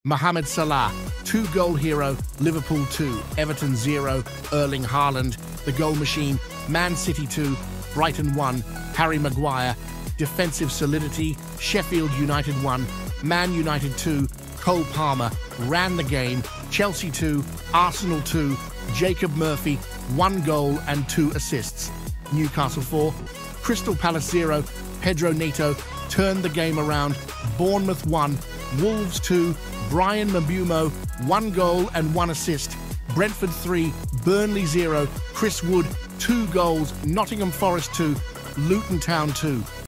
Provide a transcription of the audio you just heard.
Mohamed Salah, 2-goal hero, Liverpool 2, Everton 0, Erling Haaland, the goal machine, Man City 2, Brighton 1, Harry Maguire, defensive solidity, Sheffield United 1, Man United 2, Cole Palmer, ran the game, Chelsea 2, Arsenal 2, Jacob Murphy, 1 goal and 2 assists. Newcastle 4, Crystal Palace 0, Pedro Neto turned the game around, Bournemouth 1, Wolves 2, Bryan Mbeumo, 1 goal and 1 assist. Brentford 3, Burnley 0, Chris Wood, 2 goals, Nottingham Forest 2, Luton Town 2.